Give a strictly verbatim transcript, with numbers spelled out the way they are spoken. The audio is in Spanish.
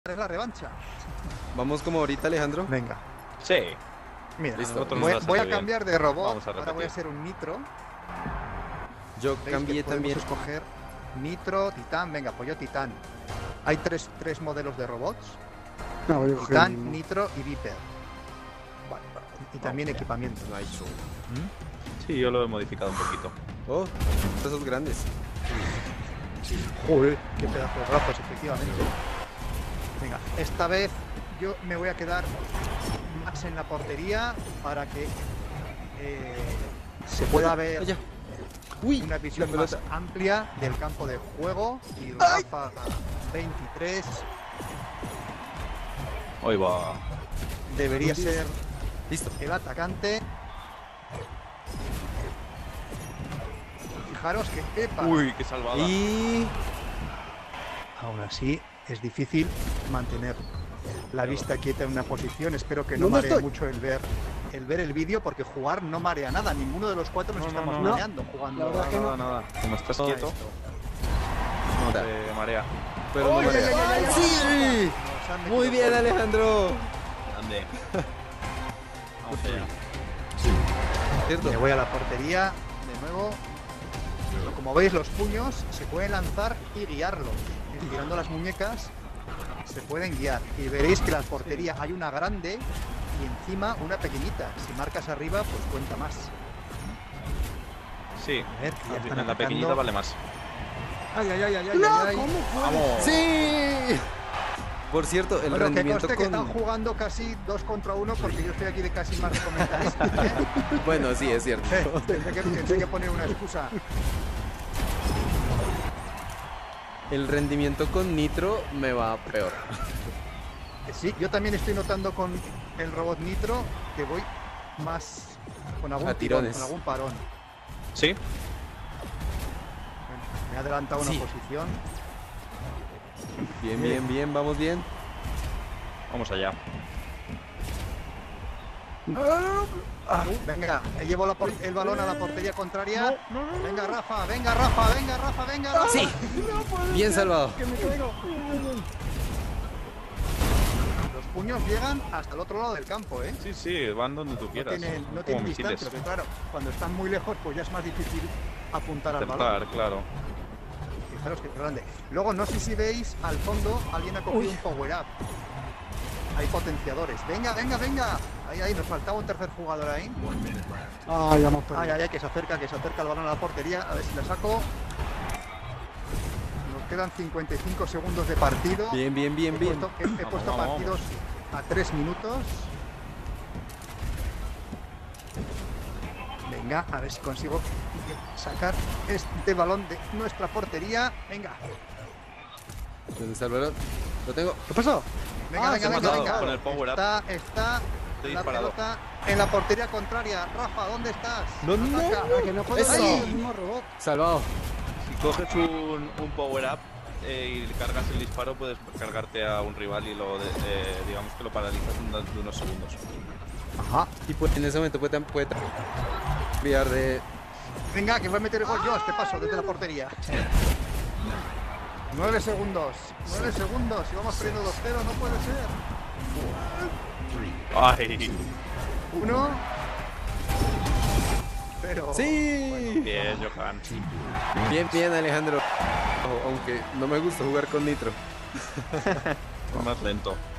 es la revancha. Vamos como ahorita, Alejandro. Venga. Sí. Mira, Listo. voy, voy a cambiar de robot. Vamos a Ahora voy a hacer un nitro. Yo ¿Veis cambié que podemos también. escoger nitro, titán. Venga, pues yo titán. Hay tres, tres modelos de robots. No, voy a coger Titán, el- nitro y viper. Vale. Y también Hostia. equipamiento. No hay show. Sí, yo lo he modificado un poquito. Oh, esos grandes. Joder, qué pedazo de brazos, efectivamente. Venga, esta vez yo me voy a quedar más en la portería para que eh, se pueda ver Allá. Uy, una visión la más pelota. amplia del campo de juego. Y Rafa veintitrés Hoy va. debería ser Listo. el atacante. Fijaros que epa, Uy, qué salvada. Y aún así es difícil mantener la vista quieta en una posición. Espero que no ¿Dónde maree estoy? mucho el ver el ver el vídeo, porque jugar no marea nada. Ninguno de los cuatro nos No, no, estamos no. mareando jugando. La verdad que Nada, nada. Como estás a quieto, esto. no Da. te marea. pero no ¡Uy, marea. ay, ay, ay, ay! ¡Sí! Nos han metido Muy bien, gol. Alejandro. Ande. Vamos allá. ¿Cierto? Me voy a la portería de nuevo. Como veis, los puños se pueden lanzar y guiarlos. Estirando las muñecas se pueden guiar. Y veréis que la portería hay una grande y encima una pequeñita. Si marcas arriba, pues cuenta más. Sí, A ver, ya están en la atacando. pequeñita vale más. Ay, ay, ay, ay, ay, ¡No! ay. ¿Cómo fue? Vamos. ¡Sí! Por cierto, el Bueno, que rendimiento conste que con... están jugando casi dos contra uno porque yo estoy aquí de casi más comentarista. ¿eh? Bueno, sí, es cierto. Eh, tendré, que, tendré que poner una excusa. El rendimiento con Nitro me va peor. Eh, Sí, yo también estoy notando con el robot Nitro que voy más con algún A tirón, tirones. con algún parón. Sí, Bueno, me he adelantado una Sí. posición. Bien, bien, bien, vamos bien. vamos allá. Ah, venga, eh, llevo la por- el balón a la portería contraria. Venga, Rafa, venga, Rafa, venga, Rafa, venga, Rafa. Sí, bien salvado. Que me caigo. Los puños llegan hasta el otro lado del campo, ¿eh? Sí, sí, van donde tú No quieras. tienen, no Como tienen misiles. distancia, pero claro, cuando están muy lejos, pues ya es más difícil apuntar al balón. Acertar, claro. Fijaros que grande. Luego, no sé si veis, al fondo alguien ha cogido un power up. Hay potenciadores. Venga, venga, venga. Ahí, ahí, nos faltaba un tercer jugador ahí. Ah, ya hemos Ay, perdido. ay, ay, que se acerca, que se acerca el balón a la portería. A ver si la saco. Nos quedan cincuenta y cinco segundos de partido. Bien, bien, bien, He bien. puesto, he- he Vamos, puesto vamos, partidos a tres minutos. Venga, a ver si consigo sacar este balón de nuestra portería. Venga, ¿Dónde está el balón? Lo tengo. ¿Qué pasó? venga, Ah, venga, se ha venga, matado venga. con el power up. Está, está Te he la disparado. pelota en la portería contraria. Rafa, ¿dónde estás? No, no. Ataca. Ah, que no puedo Eso. salir el mismo robot. Salvado. Si coges un, un power up eh, y cargas el disparo, puedes cargarte a un rival y lo, de- eh, digamos que lo paralizas en unos- de unos segundos. Ajá. Y pues en ese momento puede, puede cambiar de... Venga, que voy a meter el gol yo a este paso desde la portería. Nueve segundos. Nueve segundos. Si vamos perdiendo dos cero, no puede ser. ¡Ay! Uno. Pero. ¡Sí! Bien, Johan. Bien, bien, Alejandro. Ojo, aunque no me gusta jugar con Nitro. Más lento.